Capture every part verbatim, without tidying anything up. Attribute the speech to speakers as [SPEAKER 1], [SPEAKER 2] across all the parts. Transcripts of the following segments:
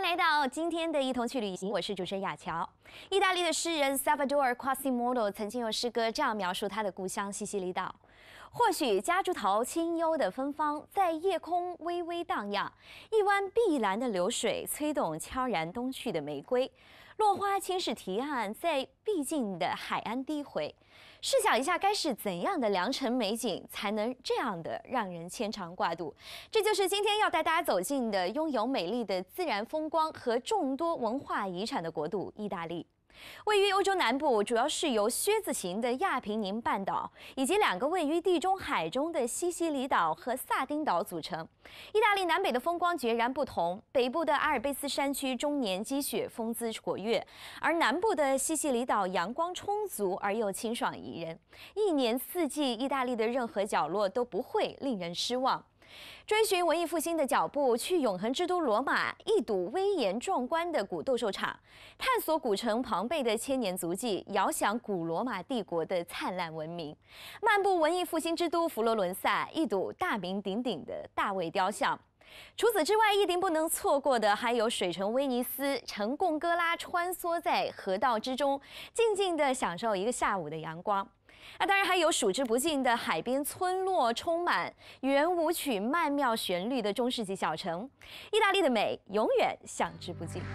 [SPEAKER 1] 来到今天的一同去旅行，我是主持人雅乔。意大利的诗人 Salvatore Quasimodo 曾经用诗歌这样描述他的故乡西西里岛：或许夹竹桃清幽的芬芳在夜空微微荡漾，一湾碧蓝的流水催动悄然东去的玫瑰，落花轻拭堤岸，在毕竟的海岸低回。试想一下，该是怎样的良辰美景，才能这样的让人牵肠挂肚？这就是今天要带大家走进的拥有美丽的自然风光和众多文化遗产的国度——意大利。位于欧洲南部，主要是由靴子形的亚平宁半岛以及两个位于地中海中的西西里岛和萨丁岛组成。意大利南北的风光截然不同，北部的阿尔卑斯山区终年积雪，风姿活跃，而南部的西西里岛阳光充足而又清爽宜人，一年四季，意大利的任何角落都不会令人失望。追寻文艺复兴的脚步，去永恒之都罗马，一睹威严壮观的古斗兽场，探索古城庞贝的千年足迹，遥想古罗马帝国的灿烂文明，漫步文艺复兴之都佛罗伦萨，一睹大名鼎鼎的大卫雕像。除此之外，一定不能错过的还有水城威尼斯，乘贡哥拉穿梭在河道之中，静静地享受一个下午的阳光。那当然还有数之不尽的海边村落，充满圆舞曲曼妙旋律的中世纪小城。意大利的美永远享之不尽。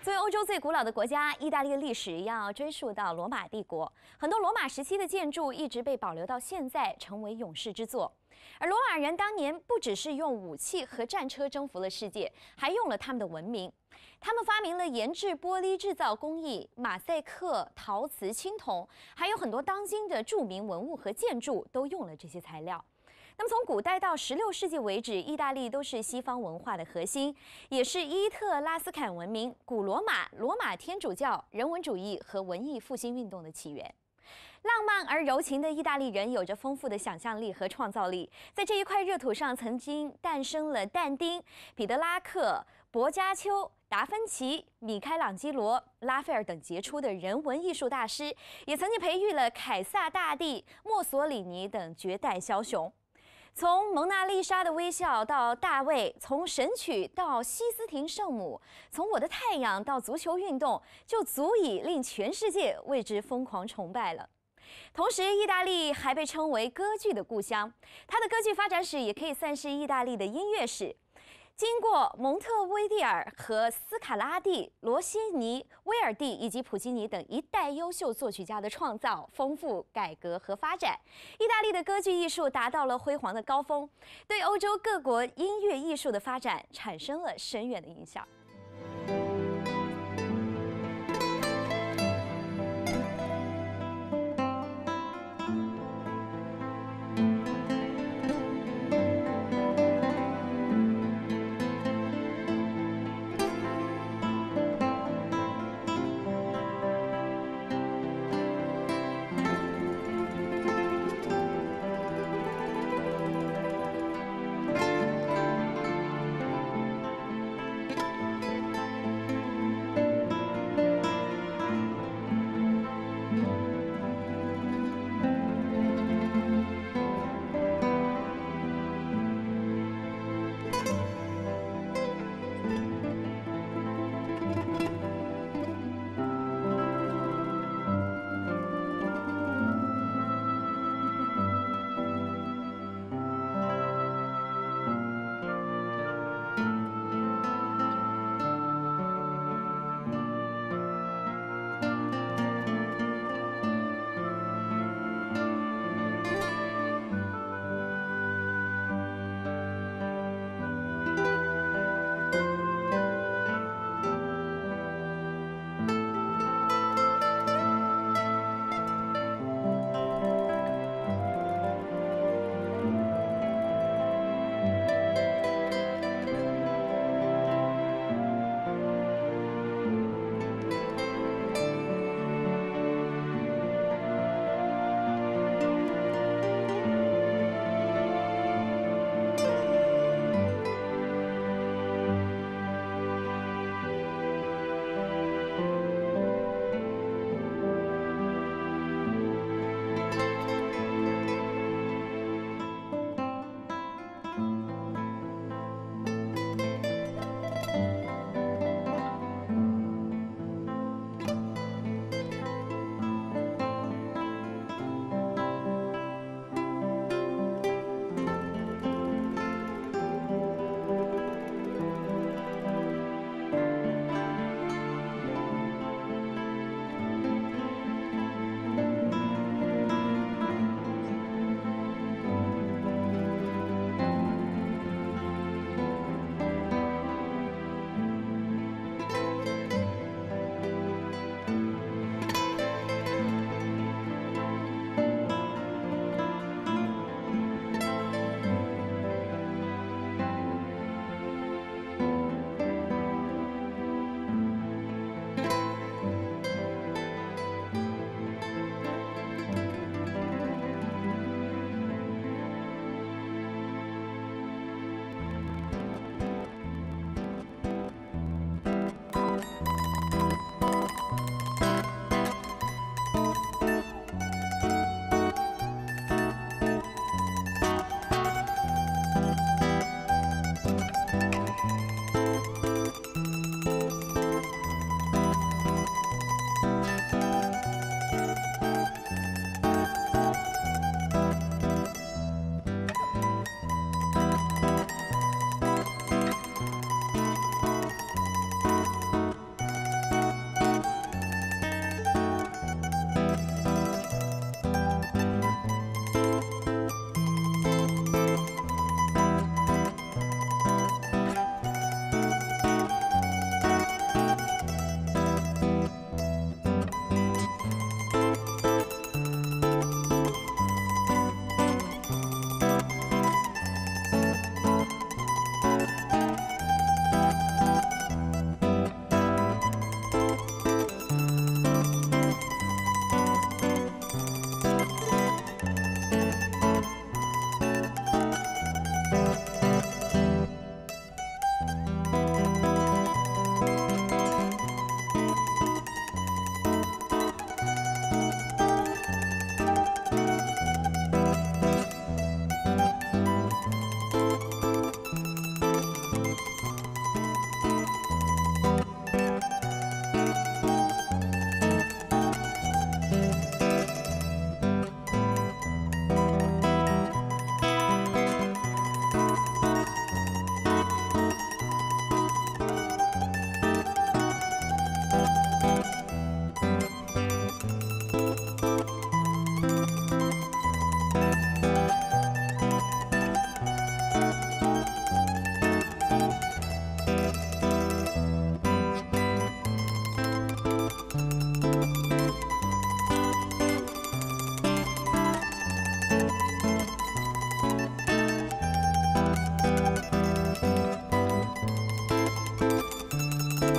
[SPEAKER 1] 作为欧洲最古老的国家，意大利的历史要追溯到罗马帝国，很多罗马时期的建筑一直被保留到现在，成为永世之作。而罗马人当年不只是用武器和战车征服了世界，还用了他们的文明。他们发明了研制玻璃制造工艺、马赛克、陶瓷、青铜，还有很多当今的著名文物和建筑都用了这些材料。那么从古代到十六世纪为止，意大利都是西方文化的核心，也是伊特拉斯坎文明、古罗马、罗马天主教、人文主义和文艺复兴运动的起源。浪漫而柔情的意大利人有着丰富的想象力和创造力，在这一块热土上，曾经诞生了但丁、彼得拉克、薄伽丘、达芬奇、米开朗基罗、拉斐尔等杰出的人文艺术大师，也曾经培育了凯撒大帝、墨索里尼等绝代枭雄。从蒙娜丽莎的微笑到大卫，从神曲到西斯廷圣母，从我的太阳到足球运动，就足以令全世界为之疯狂崇拜了。同时，意大利还被称为歌剧的故乡，它的歌剧发展史也可以算是意大利的音乐史。经过蒙特威蒂尔和斯卡拉蒂、罗西尼、威尔第以及普基尼等一代优秀作曲家的创造、丰富、改革和发展，意大利的歌剧艺术达到了辉煌的高峰，对欧洲各国音乐艺术的发展产生了深远的影响。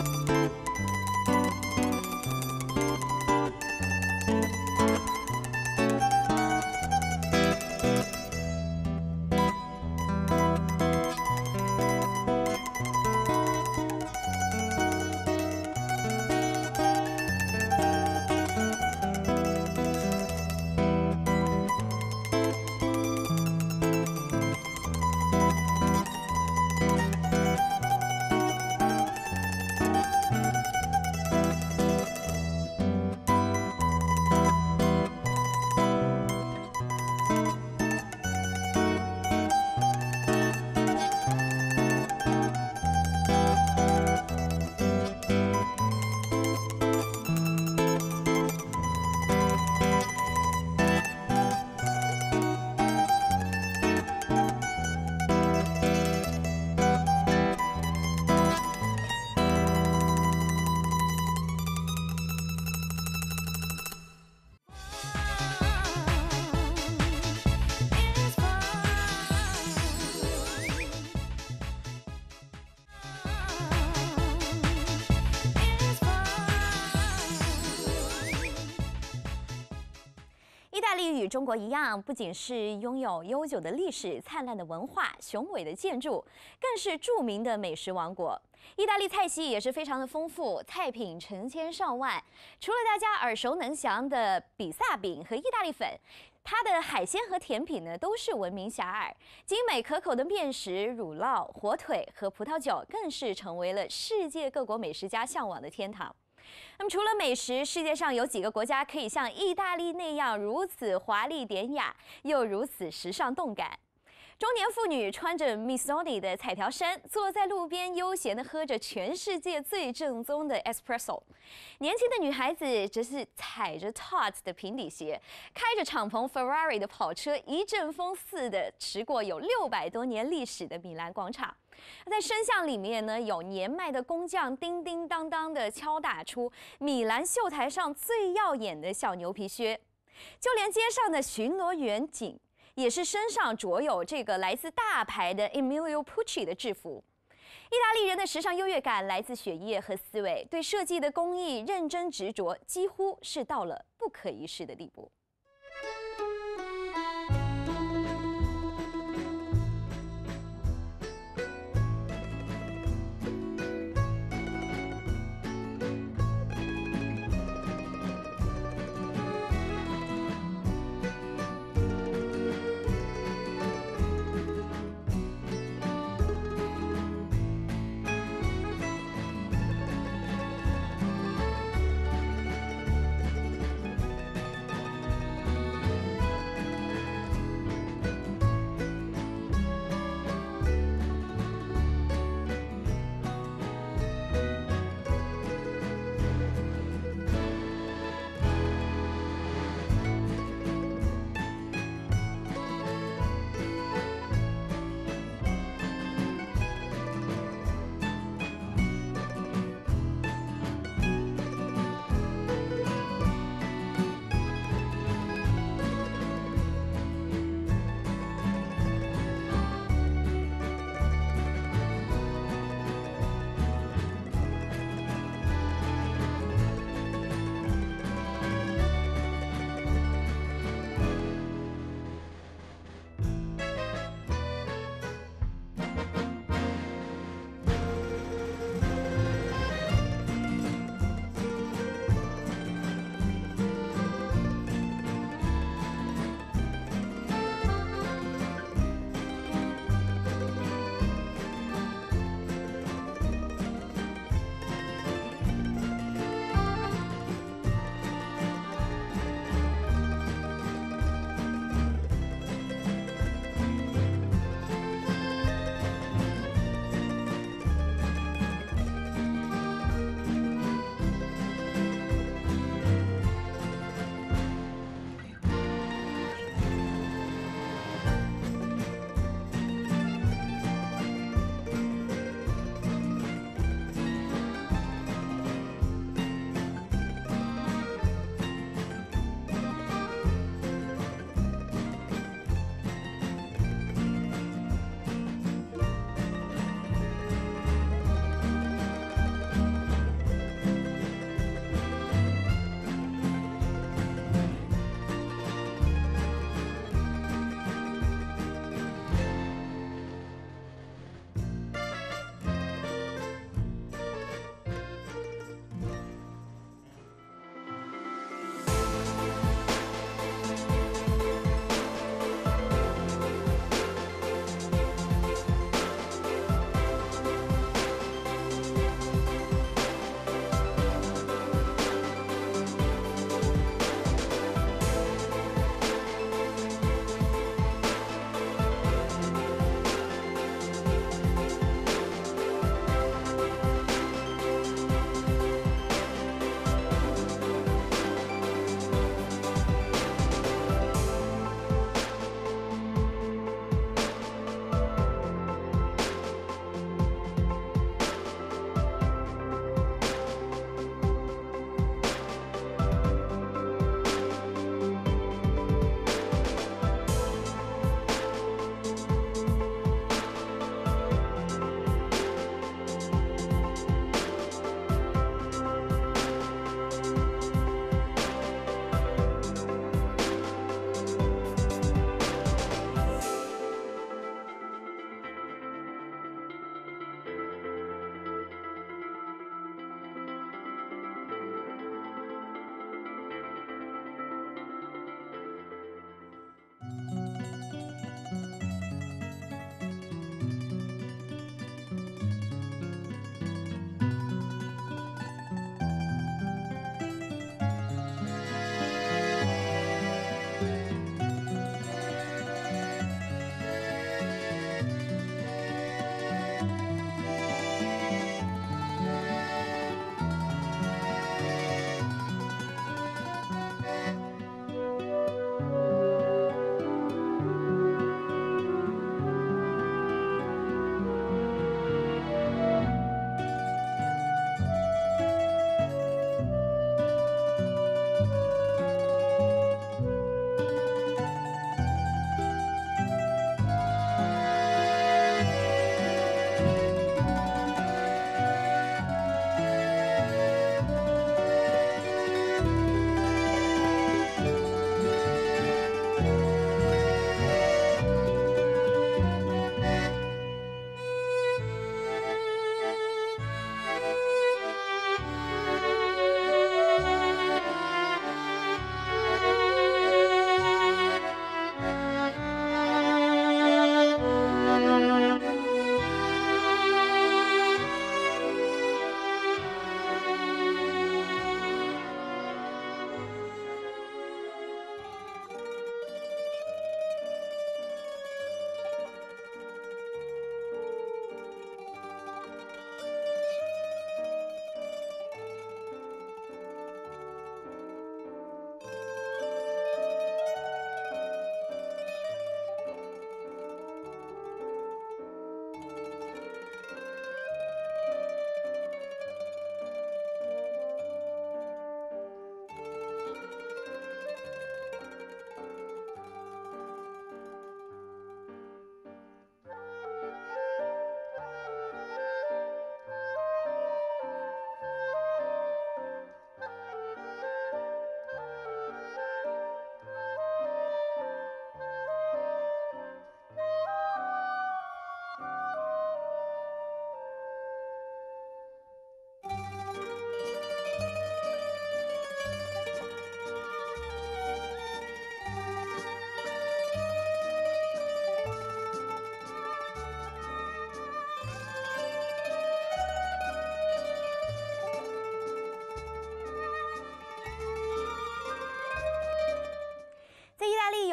[SPEAKER 1] 意大利与中国一样，不仅是拥有悠久的历史、灿烂的文化、雄伟的建筑，更是著名的美食王国。意大利菜系也是非常的丰富，菜品成千上万。除了大家耳熟能详的比萨饼和意大利粉，它的海鲜和甜品呢都是闻名遐迩。精美可口的面食、乳酪、火腿和葡萄酒，更是成为了世界各国美食家向往的天堂。那么，除了美食，世界上有几个国家可以像意大利那样如此华丽典雅，又如此时尚动感？中年妇女穿着 Missoni 的彩条衫，坐在路边悠闲地喝着全世界最正宗的 espresso。年轻的女孩子则是踩着 Tod 的平底鞋，开着敞篷 Ferrari 的跑车，一阵风似的驰过有六百多年历史的米兰广场。在声巷里面呢，有年迈的工匠叮叮当当的敲打出米兰秀台上最耀眼的小牛皮靴，就连街上的巡逻员警也是身上着有这个来自大牌的 Emilio Pucci 的制服。意大利人的时尚优越感来自血液和思维，对设计的工艺认真执着，几乎是到了不可一世的地步。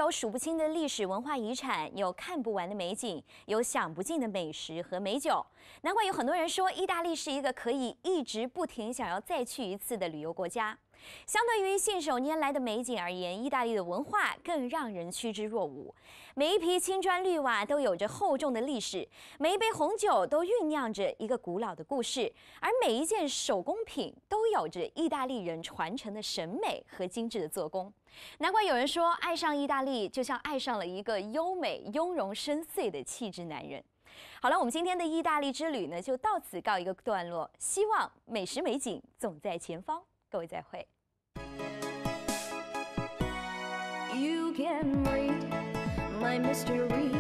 [SPEAKER 1] 有数不清的历史文化遗产，有看不完的美景，有享不尽的美食和美酒。难怪有很多人说，意大利是一个可以一直不停想要再去一次的旅游国家。相对于信手拈来的美景而言，意大利的文化更让人趋之若鹜。每一批青砖绿瓦都有着厚重的历史，每一杯红酒都酝酿着一个古老的故事，而每一件手工品都有着意大利人传承的审美和精致的做工。难怪有人说，爱上意大利就像爱上了一个优美、雍容深邃的气质男人。好了，我们今天的意大利之旅呢，就到此告一个段落。希望美食美景总在前方。各位再会。You can read my mystery.